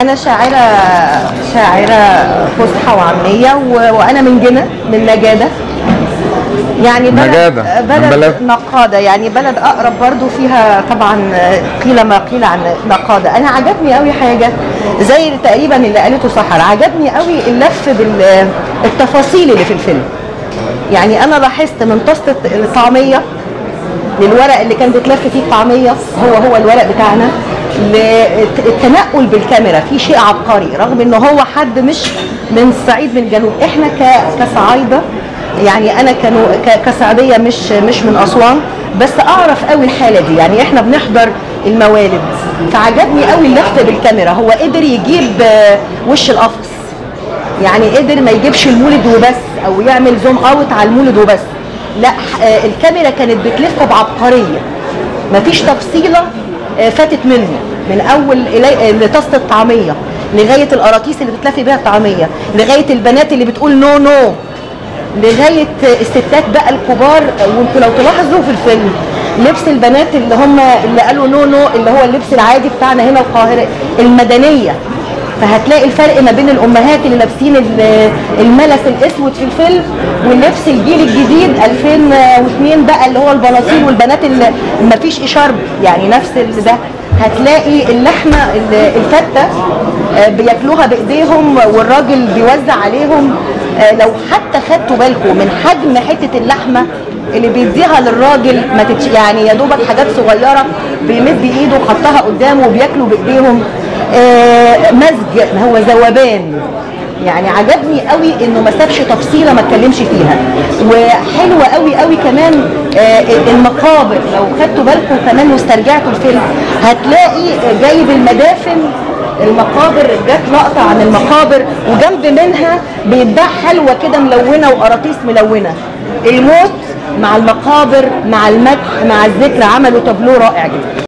أنا شاعرة فصحى وعامية وأنا من جنة من نجادة، يعني بلد نقادة، يعني بلد أقرب برضو فيها طبعا قيل ما قيل عن نقادة. أنا عجبني قوي حاجة زي تقريبا اللي قالته سحر، عجبني قوي اللف بالتفاصيل اللي في الفيلم. يعني أنا لاحظت من طاسة الطعمية للورق اللي كان بيتلف فيه الطعمية، هو الورق بتاعنا، للتنقل بالكاميرا في شيء عبقري، رغم انه هو حد مش من الصعيد من الجنوب. احنا كصعايده، يعني انا كسعوديه مش من اسوان، بس اعرف قوي الحاله دي. يعني احنا بنحضر الموالد، فعجبني قوي اللفت بالكاميرا. هو قدر يجيب وش القفص، يعني قدر ما يجيبش المولد وبس او يعمل زوم اوت على المولد وبس، لا الكاميرا كانت بتلف بعبقريه، مفيش تفصيله فاتت منه، من اول لطاسه الطعميه لغايه القراطيس اللي بتلف بيها الطعميه، لغايه البنات اللي بتقول نو نو، لغايه الستات بقى الكبار. وانتوا لو تلاحظوا في الفيلم لبس البنات اللي قالوا نو نو، اللي هو اللبس العادي بتاعنا هنا القاهره المدنيه، فهتلاقي الفرق ما بين الامهات اللي لابسين الملس الاسود في الفيلم واللبس الجيل الجديد 2002 بقى اللي هو البناطيل، والبنات اللي ما فيش اشارب، يعني نفس ده. هتلاقي اللحمه الفته بياكلوها بايديهم والراجل بيوزع عليهم. لو حتى خدتوا بالكم من حجم حته اللحمه اللي بيديها للراجل، ما يعني يا دوبك حاجات صغيره بيمد بايده وحطها قدامه وبياكلوا بايديهم. مزج، هو ذوبان. يعني عجبني قوي انه ما سابش تفصيله ما اتكلمش فيها. وحلوه قوي قوي كمان المقابر، لو خدتوا بالكم كمان واسترجعتوا الفيلم هتلاقي جايب المدافن، المقابر، جت لقطه عن المقابر وجنب منها بيتباع حلوه كده ملونه وقراطيس ملونه. الموت مع المقابر مع المدح مع الذكر، عملوا تابلو رائع جدا.